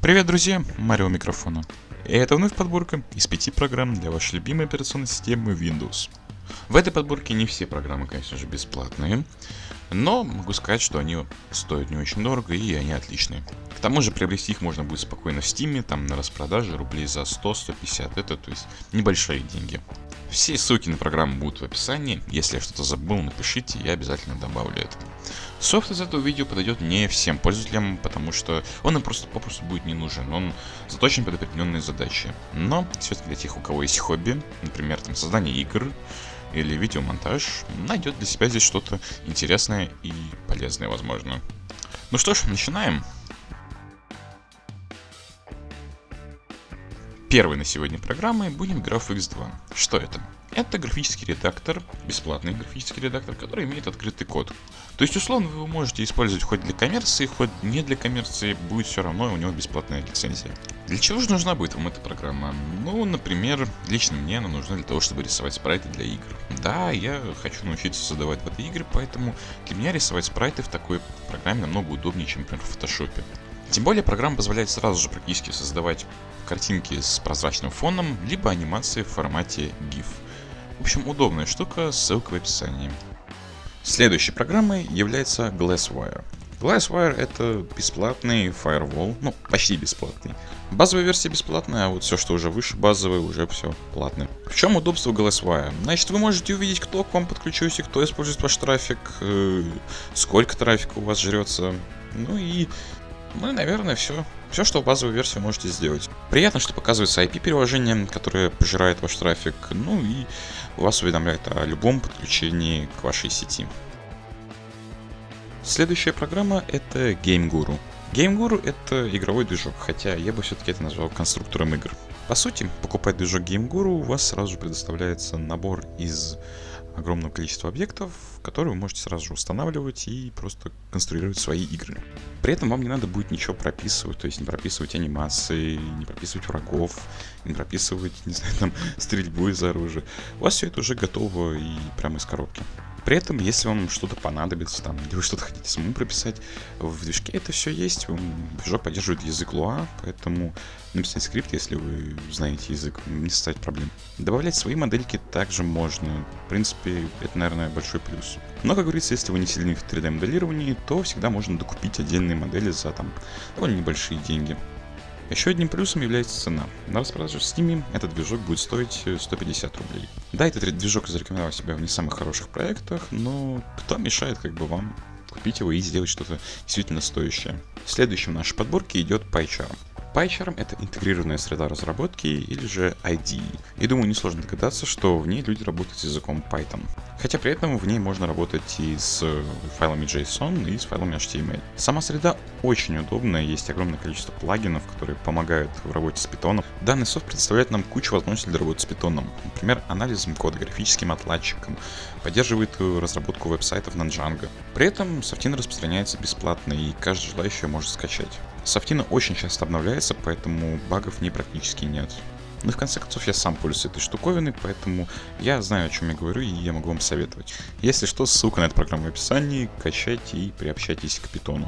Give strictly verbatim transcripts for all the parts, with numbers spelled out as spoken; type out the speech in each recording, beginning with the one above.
Привет, друзья! Марио у микрофона. И это вновь подборка из пяти программ для вашей любимой операционной системы Windows. В этой подборке не все программы, конечно же, бесплатные, но могу сказать, что они стоят не очень дорого и они отличные. К тому же приобрести их можно будет спокойно в Steam, там на распродаже рублей за сто — сто пятьдесят, это то есть небольшие деньги. Все ссылки на программу будут в описании, если я что-то забыл, напишите, я обязательно добавлю это. Софт из этого видео подойдет не всем пользователям, потому что он им просто попросту будет не нужен, он заточен под определенные задачи. Но все-таки для тех, у кого есть хобби, например, там, создание игр или видеомонтаж, найдет для себя здесь что-то интересное и полезное, возможно. Ну что ж, начинаем. Первой на сегодня программой будем GraphX два. Что это? Это графический редактор, бесплатный графический редактор, который имеет открытый код. То есть, условно, вы его можете использовать хоть для коммерции, хоть не для коммерции, будет все равно, у него бесплатная лицензия. Для чего же нужна будет вам эта программа? Ну, например, лично мне она нужна для того, чтобы рисовать спрайты для игр. Да, я хочу научиться создавать в этой игры, поэтому для меня рисовать спрайты в такой программе намного удобнее, чем, например, в фотошопе. Тем более, программа позволяет сразу же практически создавать картинки с прозрачным фоном, либо анимации в формате гиф. В общем, удобная штука, ссылка в описании. Следующей программой является Glasswire. Glasswire — это бесплатный firewall, ну, почти бесплатный. Базовая версия бесплатная, а вот все, что уже выше базовой, уже все платное. В чем удобство Glasswire? Значит, вы можете увидеть, кто к вам подключился, кто использует ваш трафик, э, сколько трафика у вас жрется, ну и... Ну и, наверное, все. Все, что в базовой версии вы можете сделать. Приятно, что показывается ай пи-приложение, которое пожирает ваш трафик, ну и вас уведомляет о любом подключении к вашей сети. Следующая программа — это GameGuru. GameGuru — это игровой движок, хотя я бы все-таки это назвал конструктором игр. По сути, покупая движок GameGuru, у вас сразу же предоставляется набор из огромного количества объектов, которые вы можете сразу же устанавливать и просто конструировать свои игры. При этом вам не надо будет ничего прописывать, то есть не прописывать анимации, не прописывать врагов, не прописывать, не знаю, там, стрельбу из оружия. У вас все это уже готово и прямо из коробки. При этом, если вам что-то понадобится, там, или вы что-то хотите самому прописать, в движке это все есть. Движок поддерживает язык Lua, поэтому написать скрипт, если вы знаете язык, не составит проблем. Добавлять свои модельки также можно. В принципе, это, наверное, большой плюс. Но, как говорится, если вы не сильны в три дэ моделировании, то всегда можно докупить отдельные модели за там довольно небольшие деньги. Еще одним плюсом является цена. На распродаже в Steam этот движок будет стоить сто пятьдесят рублей. Да, этот движок зарекомендовал себя в не самых хороших проектах, но кто мешает как бы вам купить его и сделать что-то действительно стоящее. Следующим в нашей подборке идет PyCharm. PyCharm — это интегрированная среда разработки, или же ай ди и. И думаю, несложно догадаться, что в ней люди работают с языком Python. Хотя при этом в ней можно работать и с файлами JSON, и с файлами эйч ти эм эль. Сама среда очень удобная, есть огромное количество плагинов, которые помогают в работе с Python. Данный софт предоставляет нам кучу возможностей для работы с Python. Например, анализом кода, графическим отладчиком, поддерживает разработку веб-сайтов на Django. При этом Софтина распространяется бесплатно, и каждый желающий может скачать. Софтина очень часто обновляется, поэтому багов не практически нет. Ну и в конце концов я сам пользуюсь этой штуковиной, поэтому я знаю, о чем я говорю, и я могу вам советовать. Если что, ссылка на эту программу в описании, качайте и приобщайтесь к Python.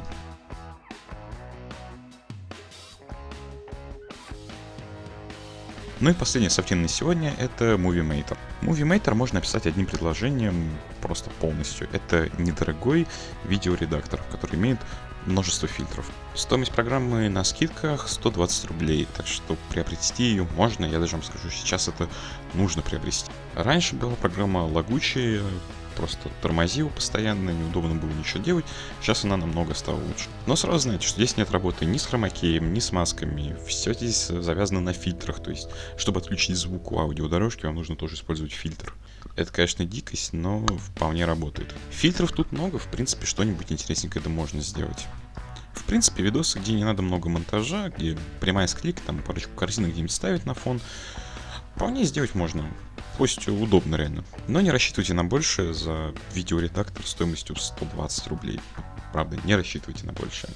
Ну и последняя софтина на сегодня — это Movie-Maker. Movie-Maker можно описать одним предложением просто полностью. Это недорогой видеоредактор, который имеет множество фильтров. Стоимость программы на скидках сто двадцать рублей, так что приобрести ее можно, я даже вам скажу, сейчас это нужно приобрести. Раньше была программа лагучая, просто тормозил постоянно, неудобно было ничего делать, сейчас она намного стала лучше. Но сразу знаете, что здесь нет работы ни с хромакеем, ни с масками, все здесь завязано на фильтрах, то есть, чтобы отключить звук у аудиодорожки, вам нужно тоже использовать фильтр. Это, конечно, дикость, но вполне работает. Фильтров тут много, в принципе, что-нибудь интересненькое это можно сделать. В принципе, видосы, где не надо много монтажа, где прямая склейка, там парочку картинок где-нибудь ставить на фон, вполне сделать можно. Пусть удобно реально. Но не рассчитывайте на большее за видеоредактор стоимостью сто двадцать рублей. Правда, не рассчитывайте на большее.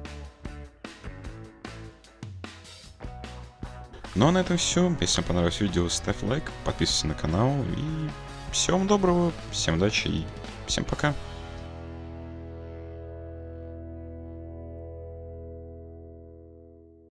Ну а на этом все. Если вам понравилось видео, ставь лайк, подписывайся на канал и всем доброго, всем удачи и всем пока.